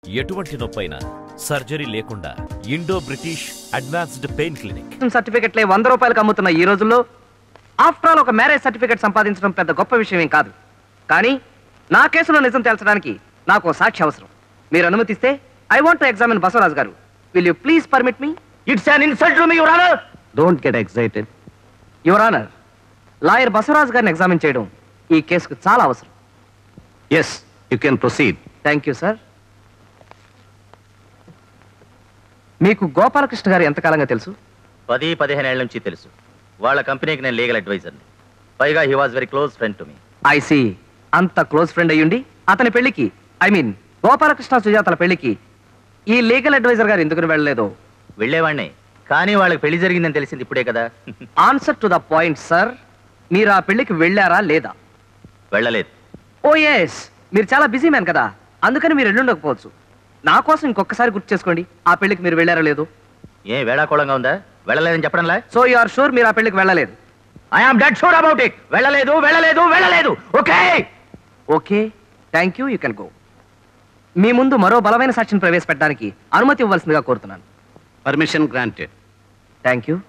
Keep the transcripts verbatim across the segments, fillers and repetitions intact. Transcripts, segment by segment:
ఎటువంటి నొప్పైనా సర్జరీ లేకుండా Indo British advanced pain clinic. సర్టిఫికెట్లే వంద రూపాయలకు అమ్ముతున్న ఈ రోజుల్లో ఆఫ్టర్ ఆల్ ఒక మ్యారేజ్ సర్టిఫికెట్ సంపాదించడం పెద్ద గొప్ప విషయం ఏం కాదు. కానీ నా కేసులో నిజం తేల్చడానికి నాకు సాక్షి అవసరం. మీరు అనుమతిస్తే I want to examine Basavaraj గారు. Will you please permit me? It's an insult to me your honour. Don't get excited your honour. Lawyer Basavaraj గారిని ఎగ్జామిన్ చేయడం ఈ కేసుకు చాలా అవసరం. Yes, you can proceed. Thank you sir. మీకు గోపాలకృష్ణ గారు ఎంతకాలంగా తెలుసు? పది పదిహేను ఏళ్ల నుంచి తెలుసు. వాళ్ళ కంపెనీకి నేను లీగల్ అడ్వైజర్ని. పైగా he was very close friend to me. I see. అంత క్లోజ్ ఫ్రెండ్ అయ్యుండి అతని పెళ్లికి, ఐ మీన్ గోపాలకృష్ణ సుజాతల పెళ్లికి ఈ లీగల్ అడ్వైజర్ గారు ఎందుకు వెళ్ళలేదో? వెళ్ళేవాడిని, కానీ వాళ్ళకి పెళ్లి జరిగిందని తెలిసింది ఇప్పుడే కదా. Answer to the point sir. మీరు ఆ పెళ్లికి వెళ్ళారా లేదా? వెళ్ళలేదు. ఓ ఎస్, మీరు చాలా బిజీ మ్యాన్ కదా, అందుకని మీరు వెళ్ళుండకపోవచ్చు. నా కోసం ఇంకొకసారి గుర్తు చేసుకోండి, ఆ పెళ్లికి మీరు వెళ్ళారా లేదు? ఏ వేళాకోళంగా ఉందా? వెళ్ళలేదని చెప్పడంలా? సో యు ఆర్ షూర్ మీరు ఆ పెళ్లికి వెళ్ళలేదు? I am dead sure about it. వెళ్ళలేదు వెళ్ళలేదు వెళ్ళలేదు. Okay okay, thank you. You can go. మీ ముందు మరో బలమైన సాక్షిని ప్రవేశపెట్టడానికి అనుమతి ఇవ్వాల్సిందిగా కోరుతున్నాను. Permission granted. Thank you.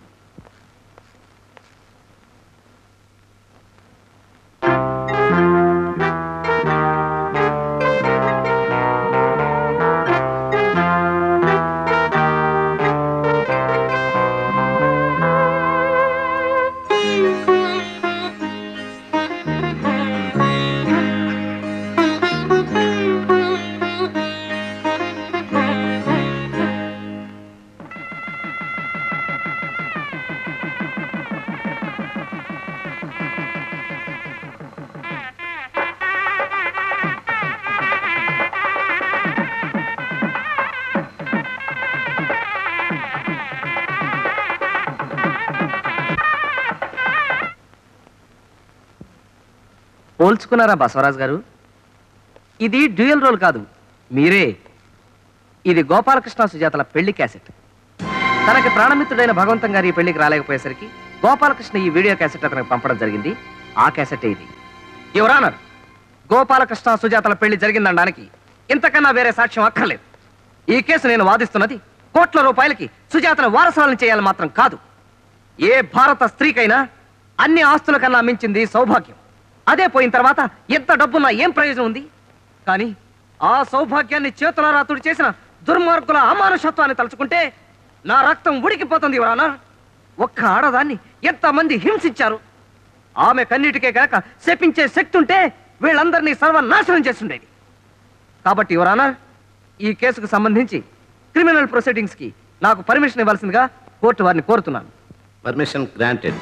పోల్చుకున్నారా బసవరాజ్ గారు? ఇది డ్యూయల్ రోల్ కాదు, మీరే. ఇది గోపాలకృష్ణ సుజాతల పెళ్లి క్యాసెట్. తనకి ప్రాణమిత్రుడైన భగవంతం గారు ఈ పెళ్లికి రాలేకపోయేసరికి గోపాలకృష్ణ ఈ వీడియో క్యాసెట్ అతనికి పంపడం జరిగింది. ఆ క్యాసెట్ ఇది. యువర్ ఆనర్, గోపాలకృష్ణ సుజాతల పెళ్లి జరిగిందనడానికి ఇంతకన్నా వేరే సాక్ష్యం అక్కర్లేదు. ఈ కేసు నేను వాదిస్తున్నది కోట్ల రూపాయలకి సుజాతను వారసులను చేయాలని మాత్రం కాదు. ఏ భారత స్త్రీకైనా అన్ని ఆస్తుల కన్నా మించింది సౌభాగ్యం. అదే పోయిన తర్వాత ఎంత డబ్బున్నా ఏం ప్రయోజనం ఉంది? కానీ ఆ సౌభాగ్యాన్ని చేతులారా తుడి చేసిన దుర్మార్గుల అమానుషత్వాన్ని తలుచుకుంటే నా రక్తం ఉడికిపోతుంది. యువరానా, ఒక్క ఆడదాన్ని ఎంతమంది హింసించారు. ఆమె కన్నీటికే కనుక శపించే శక్తి ఉంటే వీళ్ళందరినీ సర్వనాశనం చేస్తుండేది. కాబట్టి యువరానా, ఈ కేసుకు సంబంధించి క్రిమినల్ ప్రొసీడింగ్స్ కి నాకు పర్మిషన్ ఇవ్వాల్సిందిగా కోర్టు వారిని కోరుతున్నాను. Permission granted.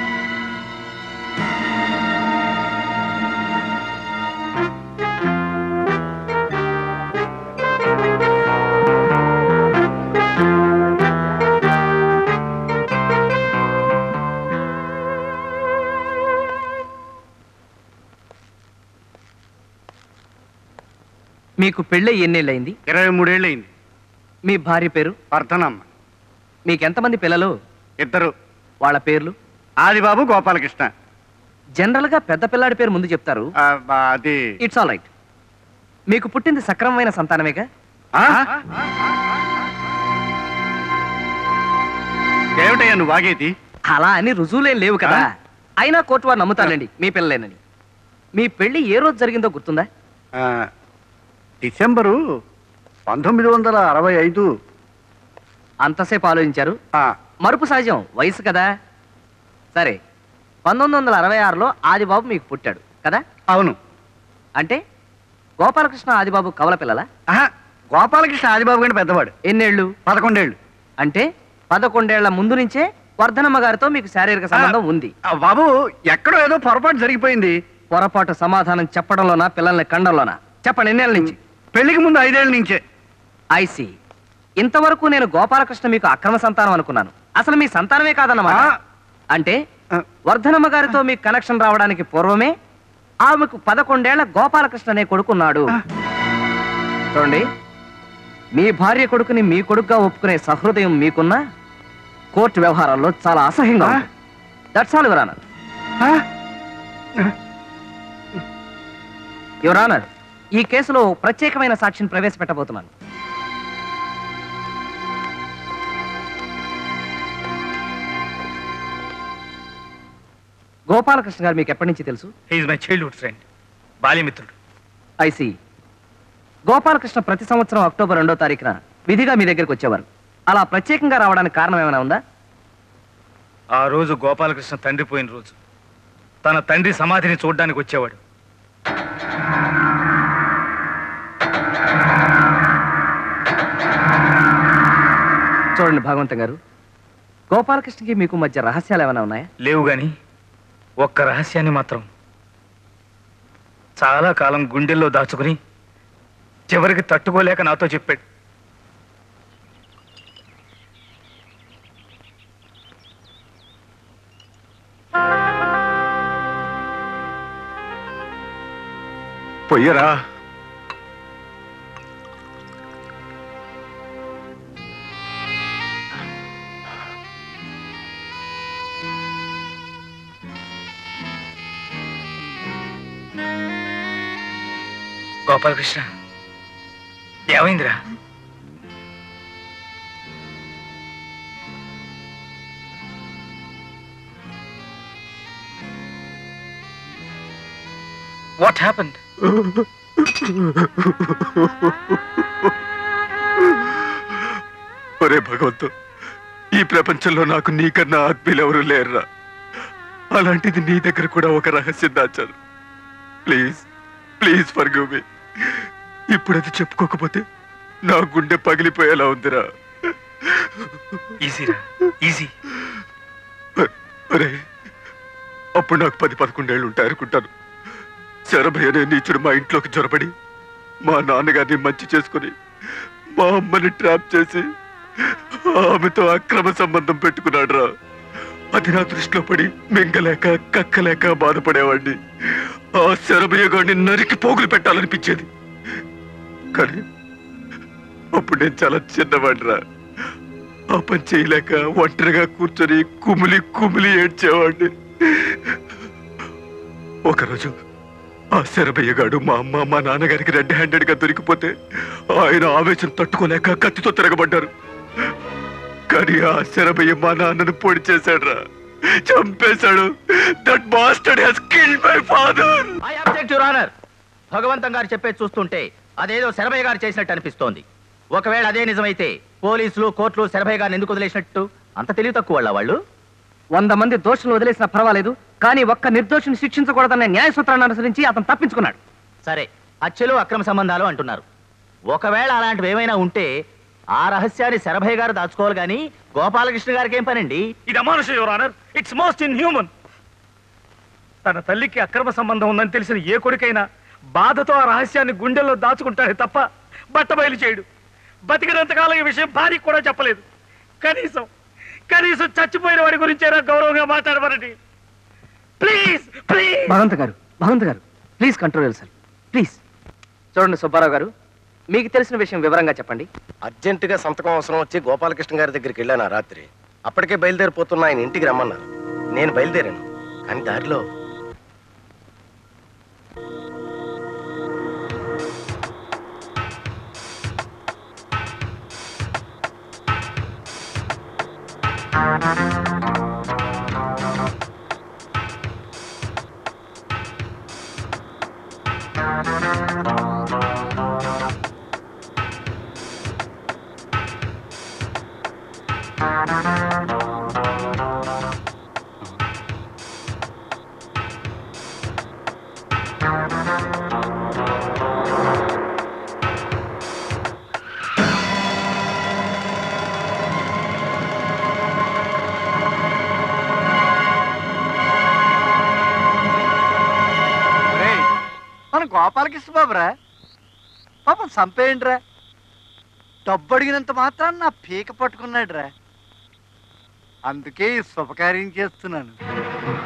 మీకు పెళ్ళి ఎన్నేళ్ళయింది? ఇరవై మూడేళ్ళయింది. మీ భార్య పేరు? వర్ధనమ్మ. మీకెంతమంది పిల్లలు? ఇద్దరు. వాళ్ళ పేర్లు? ఆదిబాబు, గోపాలకృష్ణ. జనరల్ గా పెద్ద పిల్లాడి పేరు ముందు చెప్తారు. అది ఇట్స్ ఆల్ రైట్. మీకు పుట్టింది సక్రమమైన సంతానమేగా? ఏమిటయ్యా నువ్వు వాగేది? అలా అని రుజువులేం లేవు కదా. అయినా కోర్టు వారు నమ్ముతారండి మీ పిల్లలేనని. మీ పెళ్లి ఏ రోజు జరిగిందో గుర్తుందా? డిసెంబరు పంతొమ్మిది వందల అరవై ఐదు. అంతసేపు ఆలోచించారు? మరుపు సహజం, వయసు కదా. సరే, పంతొమ్మిది వందల అరవై ఆరులో ఆదిబాబు మీకు పుట్టాడు కదా? అవును. అంటే గోపాలకృష్ణ ఆదిబాబు కవల పిల్లలా? గోపాలకృష్ణ ఆదిబాబు కంటే పెద్దవాడు. ఎన్నేళ్ళు? పదకొండేళ్ళు. అంటే పదకొండేళ్ల ముందు నుంచే వర్ధనమ్మ గారితో మీకు శారీరక సంబంధం ఉంది. బాబు, ఎక్కడో ఏదో పొరపాటు జరిగిపోయింది. పొరపాటు సమాధానం చెప్పడంలోనా పిల్లల్ని కండంలోనా? చెప్పండి, ఎన్నేళ్ళ నుంచి? పెళ్లికి ముందు ఐదేళ్ల నుంచే. ఐసి. ఇంతవరకు నేను గోపాలకృష్ణ మీకు అక్రమ సంతానం అనుకున్నాను. అసలు మీ సంతానమే కాదన్నమాట. అంటే వర్ధనమ్మ గారితో మీకు కనెక్షన్ రావడానికి పూర్వమే ఆమెకు పదకొండేళ్ల గోపాలకృష్ణ అనే కొడుకున్నాడు. చూడండి, మీ భార్య కొడుకుని మీ కొడుకుగా ఒప్పుకునే సహృదయం మీకున్నా కోర్టు వ్యవహారాల్లో చాలా అసహ్యంగా ఉంది. That's all your honour. Your honour, ఈ కేసులో ప్రత్యేకమైన సాక్షిని ప్రవేశపెట్టబోతున్నాను. గోపాలకృష్ణ గారు మీకు ఎప్పటి నుంచి తెలుసు? హీఈస్ మై చైల్డ్హుడ్ ఫ్రెండ్, బాల్యమిత్రుడు. ఐసి. గోపాలకృష్ణ ప్రతి సంవత్సరం అక్టోబర్ రెండో తారీఖున విధిగా మీ దగ్గరికి వచ్చేవారు. అలా ప్రత్యేకంగా రావడానికి కారణం ఏమైనా ఉందా? ఆ రోజు గోపాలకృష్ణ తండ్రి పోయిన రోజు. తన తండ్రి సమాధిని చూడడానికి వచ్చేవాడు. చూడండి భగవంతం గారు, గోపాలకృష్ణకి మీకు మధ్య రహస్యాలు ఏమైనా ఉన్నాయా? లేవు గాని ఒక్క రహస్యాన్ని మాత్రం చాలా కాలం గుండెల్లో దాచుకుని చివరికి తట్టుకోలేక నాతో చెప్పాడు. పొయ్యరా. గోపాలకృష్ణ, ఏమైందిరా? What happened? ఒరే భగవంతు, ఈ ప్రపంచంలో నాకు నీకన్నా ఆత్మీయులు ఎవరు లేరురా. అలాంటిది నీ దగ్గర కూడా ఒక రహస్యం దాచాను. Please please forgive me. ఇప్పుడు అది చెప్పుకోకపోతే నా గుండె పగిలిపోయేలా ఉందిరా. ఈజీరా, ఈజీ. అరే, అప్పుడు నాకు పది పదకొండేళ్ళు ఉంటాయి అనుకుంటాను. శరభయ్య అనే నీచుడు మా ఇంట్లోకి జొరబడి మా నాన్నగారిని మంచి చేసుకుని మా అమ్మని ట్రాప్ చేసి ఆమెతో అక్రమ సంబంధం పెట్టుకున్నాడు రా. అది నా దృష్టిలో పడి మింగలేక కక్కలేక బాధపడేవాడిని. ఆ శరభయ్య గారిని నరికి పోగులు పెట్టాలనిపించేది. కానీ అప్పుడు నేను చాలా చిన్నవాడిరా. ఆ పని చేయలేక ఒంటరిగా కూర్చొని కుమిలి కుమిలి ఏడ్చేవాడిని. ఒకరోజు ఆ శరభయ్య గాడు మా అమ్మ మా నాన్నగారికి రెడ్ హ్యాండెడ్ గా దొరికిపోతే ఆయన ఆవేశం తట్టుకోలేక కత్తితో తిరగబడ్డారు. కానీ ఆ శరభయ్య మా నాన్నను పొడి చేశాడు రా, చంపేశాడు. That bastard has killed my father. I object your honour. Bhagavantam గారు చెప్పేది చూస్తుంటే అదేదో శరభయ్య గారు చేసినట్టు అనిపిస్తోంది. ఒకవేళ అదే నిజమైతే పోలీసులు కోర్టులు శరభయ్య గారిని ఎందుకు వదిలేసినట్టు? అంత తెలివి తక్కువ వాళ్ళ వాళ్ళు? వంద మంది దోషులు వదిలేసినా పర్వాలేదు, కానీ ఒక్క నిర్దోషిని శిక్షించకూడదనే న్యాయ సూత్రాన్ని అనుసరించి అతను తప్పించుకున్నాడు. సరే, హత్యలు అక్రమ సంబంధాలు అంటున్నారు. ఒకవేళ అలాంటివి ఏమైనా ఉంటే ఆ రహస్యాన్ని శరభయ్య గారు దాచుకోవాలి కానీ గోపాలకృష్ణ గారికి ఏం పనండి? ఇది అమానుషం your honour. It's most inhuman. తన తల్లికి అక్రమ సంబంధం ఉందని తెలిసిన ఏ కొడుకైనా బాధతో ఆ రహస్యాన్ని గుండెల్లో దాచుకుంటాడే తప్ప బట్టబయలు చేయడు. బతికినంతకాలం ఈ విషయం భార్యకి కూడా చెప్పలేదు. కనీసం కనీసం చచ్చిపోయిన వాడి గురించేనా గౌరవంగా మాట్లాడమనండి. Please please. భగవంత గారు భగవంత గారు ప్లీజ్ కంట్రోల్ సార్, ప్లీజ్. చూడండి సుబ్బారావు గారు, మీకు తెలిసిన విషయం వివరంగా చెప్పండి. అర్జెంటుగా సంతకం అవసరం వచ్చి గోపాలకృష్ణ గారి దగ్గరికి వెళ్ళాను ఆ రాత్రి. అప్పటికే బయలుదేరిపోతున్న ఆయన ఇంటికి రమ్మన్నారు. నేను బయలుదేరాను, కానీ దారిలో మన గోపాలకృష్ణ బాబురా, పాపం చంపేయండిరా. డబ్బు అడిగినంత మాత్రాన్ని నా పీక పట్టుకున్నాడు రా. అందుకే ఈ శుభకార్యం చేస్తున్నాను.